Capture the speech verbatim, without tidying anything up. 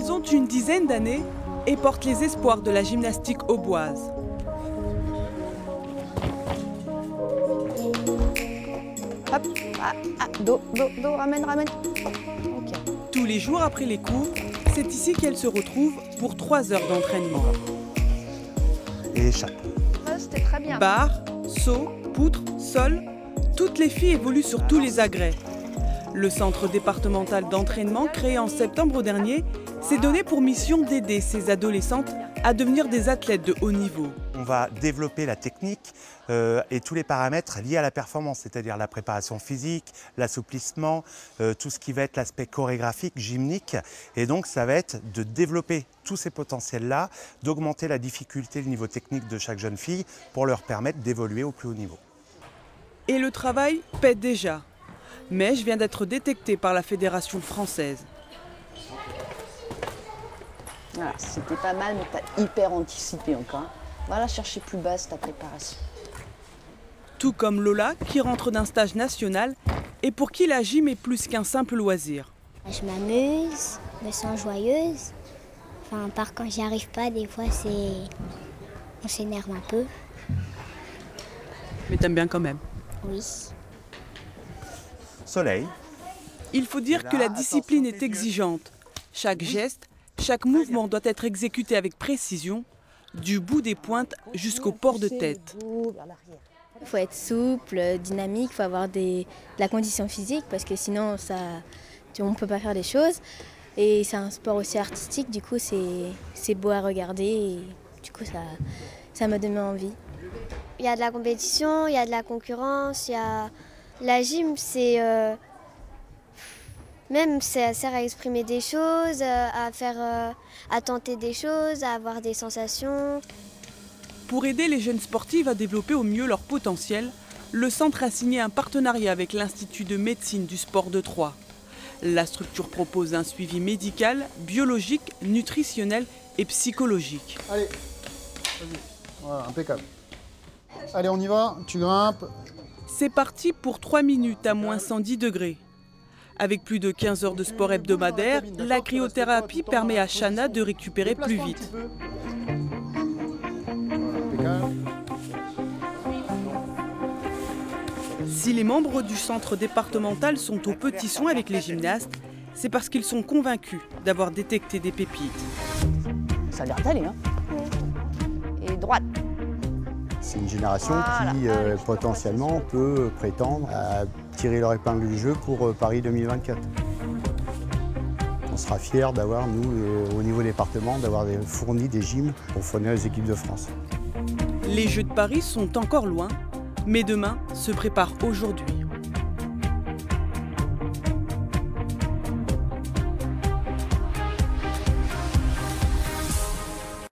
Elles ont une dizaine d'années et portent les espoirs de la gymnastique auboise. Hop, ah, ah, dos, dos, dos, ramène, ramène. Okay. Tous les jours après les cours, c'est ici qu'elles se retrouvent pour trois heures d'entraînement. Et échappe. Ah, c'était très bien. Barre, saut, poutre, sol, toutes les filles évoluent sur tous les agrès. Le centre départemental d'entraînement, créé en septembre dernier, s'est donné pour mission d'aider ces adolescentes à devenir des athlètes de haut niveau. On va développer la technique euh, et tous les paramètres liés à la performance, c'est-à-dire la préparation physique, l'assouplissement, euh, tout ce qui va être l'aspect chorégraphique, gymnique. Et donc, ça va être de développer tous ces potentiels-là, d'augmenter la difficulté, le niveau technique de chaque jeune fille pour leur permettre d'évoluer au plus haut niveau. Et le travail paie déjà. Mais je viens d'être détectée par la Fédération française. Voilà, c'était pas mal, mais t'as hyper anticipé encore. Voilà, chercher plus basse ta préparation. Tout comme Lola, qui rentre d'un stage national et pour qui la gym est plus qu'un simple loisir. Je m'amuse, je me sens joyeuse. Enfin, par quand j'y arrive pas, des fois, c'est... on s'énerve un peu. Mais t'aimes bien quand même. Oui. Soleil. Il faut dire que la discipline est exigeante. Chaque geste, chaque mouvement doit être exécuté avec précision, du bout des pointes jusqu'au port de tête. Il faut être souple, dynamique, il faut avoir des, de la condition physique parce que sinon ça, on ne peut pas faire des choses. Et c'est un sport aussi artistique, du coup c'est beau à regarder et du coup ça, ça me donne envie. Il y a de la compétition, il y a de la concurrence, il y a... La gym, c'est... Euh... Même, ça sert à exprimer des choses, à faire... Euh... à tenter des choses, à avoir des sensations. Pour aider les jeunes sportives à développer au mieux leur potentiel, le centre a signé un partenariat avec l'Institut de médecine du sport de Troyes. La structure propose un suivi médical, biologique, nutritionnel et psychologique. Allez, vas-y, voilà, impeccable. Allez, on y va, tu grimpes. C'est parti pour trois minutes à moins cent dix degrés. Avec plus de quinze heures de sport hebdomadaire, la cryothérapie permet à Chana de récupérer plus vite. Si les membres du centre départemental sont aux petits soins avec les gymnastes, c'est parce qu'ils sont convaincus d'avoir détecté des pépites. Ça a l'air d'aller, hein. Et droite. C'est une génération Voilà. qui, euh, Allez, potentiellement, peut prétendre à tirer leur épingle du jeu pour euh, Paris deux mille vingt-quatre. On sera fiers d'avoir, nous, euh, au niveau département, d'avoir fourni des gyms pour fournir les équipes de France. Les Jeux de Paris sont encore loin, mais demain se prépare aujourd'hui.